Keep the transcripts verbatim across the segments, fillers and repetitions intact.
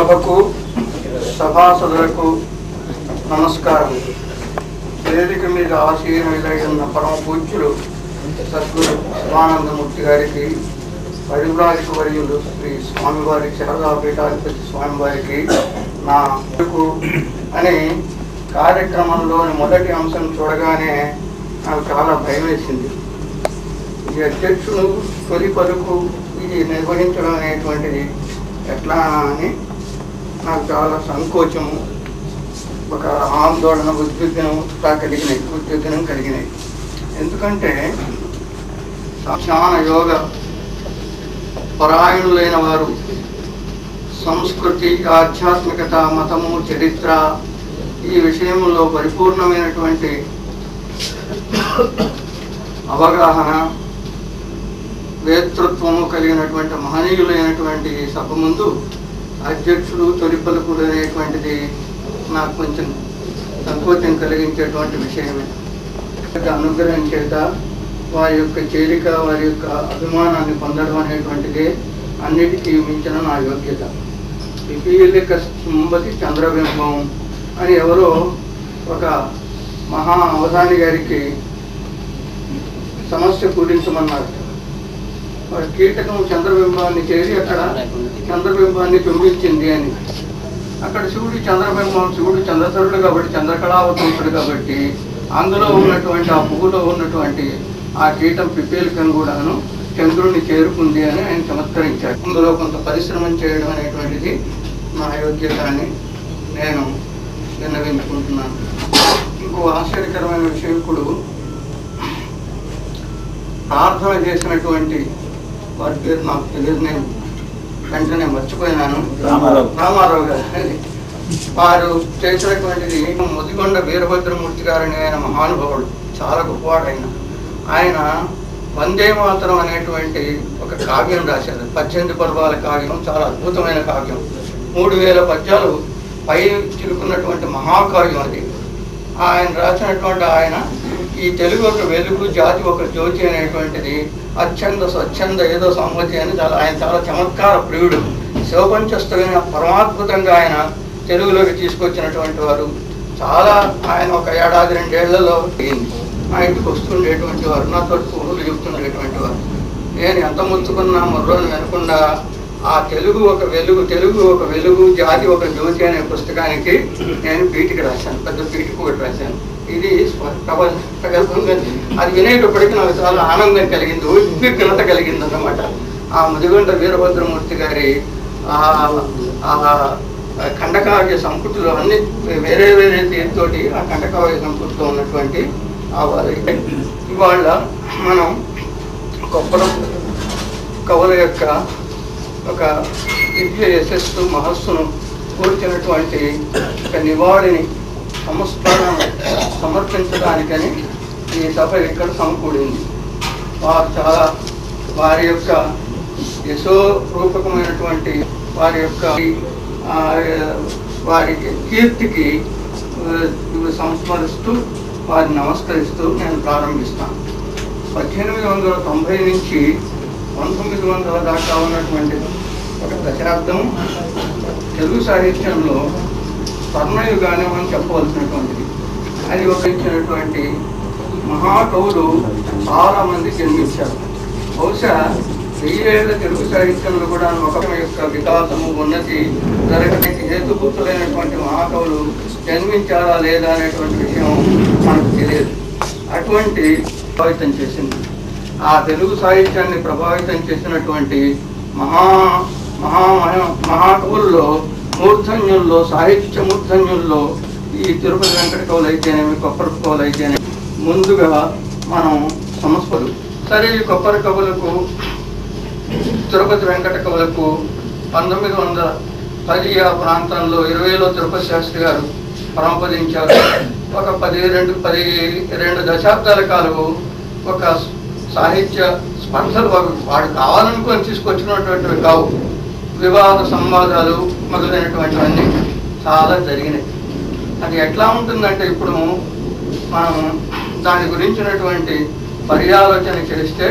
సభకు సభాసదులకు నమస్కారం. వేదిక మీద ఆశీనులైన పరమ పూజ్యులు సద్గురు శివానందమూర్తి గారికి, పరివ్రాజక వర్యులు శ్రీ స్వామివారి శారదా పీఠాధిపతి స్వామివారికి నా అనే కార్యక్రమంలోని మొదటి అంశం చూడగానే నాకు చాలా భయం వేసింది. ఈ అధ్యక్షుడు తొలి పలుకు ఇది నిర్వహించడం అనేటువంటిది ఎట్లా అని నాకు చాలా సంకోచము, ఒక ఆందోళన, ఉద్విగ్నం కలిగినాయి ఉద్విగ్నం కలిగినాయి ఎందుకంటే ధ్యాన యోగ పరాయణులైన వారు సంస్కృతి, ఆధ్యాత్మికత, మతము, చరిత్ర ఈ విషయంలో పరిపూర్ణమైనటువంటి అవగాహన, వేతృత్వము కలిగినటువంటి మహనీయులైనటువంటి సభ ముందు అధ్యక్షుడు తొలి పలుకులు అనేటువంటిది నాకు కొంచెం సంకోచం కలిగించేటువంటి విషయమే. అనుగ్రహం చేత వారి యొక్క చేరిక, వారి యొక్క అభిమానాన్ని పొందడం అనేటువంటిది అన్నిటికీ మించిన నా యోగ్యత. పిపీలిక స్తంభతి చంద్రబింబం అని ఎవరో ఒక మహా అవధాని గారికి సమస్య పూరించమన్నారు. కీటకం చంద్రబింబాన్ని చేరి అక్కడ చంద్రబింబాన్ని తుంపించింది అని. అక్కడ శివుడి చంద్రబింబం, శివుడు చంద్రధరుడు కాబట్టి, చంద్రకళావతంతుడు కాబట్టి, అందులో ఉన్నటువంటి ఆ పువ్వులో ఉన్నటువంటి ఆ కీటం పిపీలికం కూడాను చంద్రుడిని చేరుకుంది అని ఆయన చమత్కరించాడు. అందులో కొంత పరిశ్రమం చేయడం అనేటువంటిది నా యోగ్యత అని నేను విన్నవించుకుంటున్నాను. ఇంకో ఆశ్చర్యకరమైన విషయం, ఇప్పుడు ప్రార్థన చేసినటువంటి వారి పేరు నాకు తెలియదు, నేను వెంటనే మర్చిపోయినాను, రామారావు గారు. వారు చేసినటువంటిది ముదిగొండ వీరభద్రమూర్తి గారని ఆయన మహానుభావుడు, చాలా గొప్పవాడైన ఆయన వందే మాతరం అనేటువంటి ఒక కావ్యం రాశారు. పద్దెనిమిది పర్వాల కావ్యం, చాలా అద్భుతమైన కావ్యం. మూడు వేల పద్యాలు పై చిలుకున్నటువంటి మహాకావ్యం అది. ఆయన రాసినటువంటి ఆయన ఈ తెలుగు ఒక వెలుగు, జాతి ఒక జ్యోతి అనేటువంటిది అత్యంత స్వచ్ఛంద ఏదో సంహతి అని చాలా ఆయన చాలా చమత్కార ప్రియుడు. శివపంచస్తులైన పరమాద్భుతంగా ఆయన తెలుగులోకి తీసుకొచ్చినటువంటి వారు. చాలా ఆయన ఒక ఏడాది రెండేళ్లలో మా ఇంటికి వస్తుండేటువంటి వారు, నాతో ఊళ్ళు చెప్తుండేటువంటి వారు. నేను ఎంత ముచ్చుకున్నా మర్రోజు వినకుండా ఆ తెలుగు ఒక వెలుగు, తెలుగు ఒక వెలుగు, జాతి ఒక జ్యోతి అనే పుస్తకానికి నేను పీఠిక రాశాను, పెద్ద పీఠిక ఒకటి రాశాను. ఇది ప్రగల్భంగా అది వినేటప్పటికీ నాకు చాలా ఆనందం కలిగింది, ఉద్విగ్నత కలిగింది అన్నమాట. ఆ ముదిగొండ వీరభద్రమూర్తి గారి ఖండకావ్య సంపుటిలో అన్ని వేరే వేరే తీరుతోటి ఆ ఖండకావ్య సంపుటిలో ఉన్నటువంటి ఆ వారి ఇవాళ మనం గొప్పల కవుల యొక్క ఒక దివ్య యశస్సు, మహస్సును కూర్చున్నటువంటి ఒక నివాళిని, సంస్మరణ సమర్పించడానికని ఈ సభ ఇక్కడ సమకూడింది. వారు చాలా వారి యొక్క యశోరూపకమైనటువంటి వారి యొక్క వారి కీర్తికి సంస్మరిస్తూ వారిని నమస్కరిస్తూ నేను ప్రారంభిస్తాను. పద్దెనిమిది వందల తొంభై నుంచి పంతొమ్మిది వందల దాకా ఉన్నటువంటి ఒక దశాబ్దం తెలుగు సాహిత్యంలో స్వర్ణయుగానం అని చెప్పవలసినటువంటిది. అది ఒక ఇచ్చినటువంటి మహాకవులు చాలా మంది జన్మించారు. బహుశా వెయ్యేళ్ల తెలుగు సాహిత్యంలో కూడా ఒక యొక్క వికాసము, ఉన్నతి జరగడానికి హేతుభూతులైనటువంటి మహాకవులు జన్మించారా లేదా అనేటువంటి విషయం మనకు తెలియదు. అటువంటి ప్రభావితం చేసింది ఆ తెలుగు సాహిత్యాన్ని ప్రభావితం చేసినటువంటి మహా మహా మహాకవుల్లో, మూర్ధన్యుల్లో, సాహిత్య మూర్ధన్యుల్లో ఈ తిరుపతి వెంకట కవులు అయితేనేమి, కొప్పర కవులు అయితేనేమి ముందుగా మనం సమస్పలు. సరే, ఈ కొప్పర కవులకు, తిరుపతి వెంకట కవులకు పంతొమ్మిది వందల పది ఆ ప్రాంతంలో ఇరవైలో తిరుపతి శాస్త్రి గారు పరమపదించారు. ఒక పది రెండు పది రెండు దశాబ్దాల కాలం ఒక సాహిత్య స్పర్ధలు వాడు కావాలనుకొని తీసుకొచ్చినటువంటివి కావు. వివాద సంవాదాలు మొదలైనటువంటివన్నీ చాలా జరిగినాయి. అది ఎట్లా ఉంటుందంటే, ఇప్పుడు మనం దాని గురించినటువంటి పర్యాలోచన చేస్తే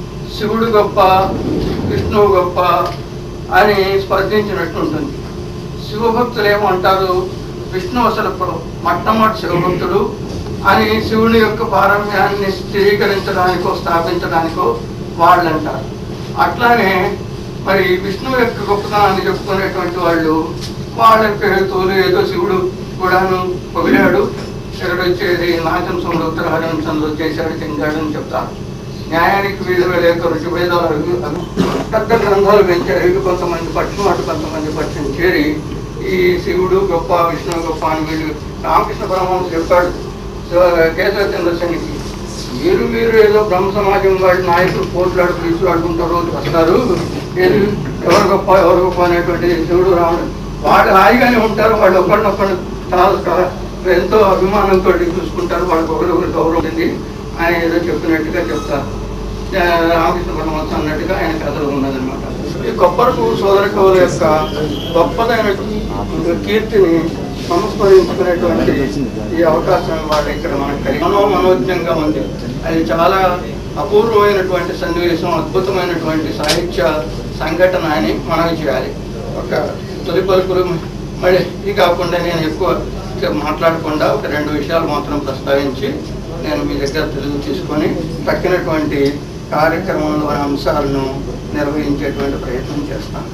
శివుడు గొప్ప, విష్ణువు గొప్ప అని స్పర్శించినట్టు ఉంటుంది. శివభక్తులు ఏమంటారు, విష్ణు అసలు మొట్టమొదటి శివభక్తుడు అని శివుని యొక్క పారమ్యాన్ని స్థిరీకరించడానికో స్థాపించడానికో వాళ్ళు అంటారు. అట్లానే మరి విష్ణువు యొక్క గొప్పతనాన్ని చెప్పుకునేటువంటి వాళ్ళు వాళ్ళ పేరుతోలు ఏదో శివుడు కూడాను పొగిడాడు, ఇక్కడ వచ్చేది నాచంసంలో ఉత్తరహరించంలో చేశాడు చెందాడు అని చెప్తారు. న్యాయానికి వీధులు లేక రుచిభేదాలు పెద్ద గ్రంథాలు పెంచారు. ఇవి కొంతమంది పక్షం అటు కొంతమంది పక్షం చేరి ఈ శివుడు గొప్ప విష్ణువు గొప్ప అని వీళ్ళు రామకృష్ణ పరమహంస చెప్పాడు కేశవ చంద్రసేనికి, మీరు మీరు ఏదో బ్రహ్మ సమాజం వాడి నాయకులు పోట్లాడు పీసులు ఆడుకుంటారు వస్తారు, ఏది ఎవరు గొప్ప ఎవరు గొప్ప అనేటువంటి శివుడు రాముడు వాళ్ళు హాయిగానే ఉంటారు, వాళ్ళు ఒకరినొకరు చాలా ఎంతో అభిమానంతో చూసుకుంటారు, వాళ్ళకి ఒకరి ఒకరి గౌరవం ఉంది ఆయన ఏదో చెప్పినట్టుగా చెప్తారు. రామకృష్ణ పరమహంస అన్నట్టుగా ఆయన కథలు ఉన్నదనమాట. ఈ కొప్పరపు సోదర కవుల యొక్క గొప్పదైన కీర్తిని సంస్మరించుకునేటువంటి ఈ అవకాశం వాళ్ళు ఇక్కడ మనకు కలిగి మనో మనోజ్ఞంగా ఉంది. అది చాలా అపూర్వమైనటువంటి సన్నివేశం, అద్భుతమైనటువంటి సాహిత్య సంఘటన అని మనం చేయాలి. ఒక తొలి పలుకులు మళ్ళీ ఇది కాకుండా నేను ఎక్కువ మాట్లాడకుండా ఒక రెండు విషయాలు మాత్రం ప్రస్తావించి నేను మీ దగ్గర తెలుగు తీసుకొని తక్కినటువంటి కార్యక్రమంలో అంశాలను నిర్వహించేటువంటి ప్రయత్నం చేస్తాను.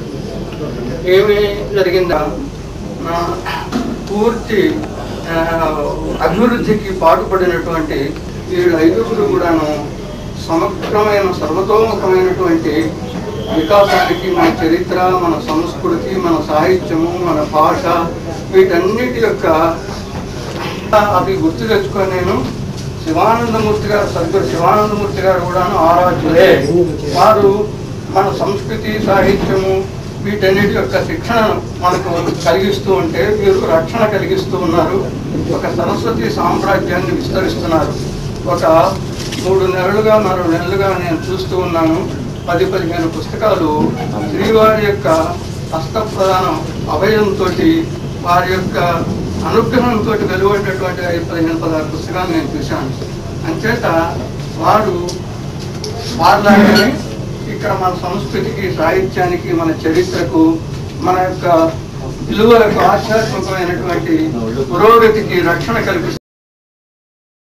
ఏమి జరిగిందా, నా పూర్తి అభివృద్ధికి పాటుపడినటువంటి వీళ్ళు ఐదుగురు కూడాను సమగ్రమైన సర్వతోముఖమైనటువంటి వికాసానికి మన చరిత్ర, మన సంస్కృతి, మన సాహిత్యము, మన భాష వీటన్నిటి యొక్క అవి గుర్తు తెచ్చుకొని నేను శివానందమూర్తి గారు సద్గురు శివానందమూర్తి గారు కూడాను ఆరాధ్యులే. వారు మన సంస్కృతి సాహిత్యము వీటన్నిటి యొక్క శిక్షణను మనకు కలిగిస్తూ ఉంటే వీరు రక్షణ కలిగిస్తూ ఉన్నారు. ఒక సరస్వతి సామ్రాజ్యాన్ని విస్తరిస్తున్నారు. ఒక మూడు నెలలుగా నాలుగు నెలలుగా నేను చూస్తూ ఉన్నాను. పది పదిహేను పుస్తకాలు శ్రీవారి యొక్క హస్తప్రదానం అభయంతో వారి యొక్క అనుగ్రహంతో వెలువడినటువంటి ఐదు పదిహేను పదహారు పుస్తకాలు నేను చూశాను. అంచేత వారు వారిలాగానే ఇక్కడ మన సంస్కృతికి, సాహిత్యానికి, మన చరిత్రకు, మన యొక్క విలువలకు ఆధ్యాత్మికమైనటువంటి పురోగతికి రక్షణ కల్పిస్తారు.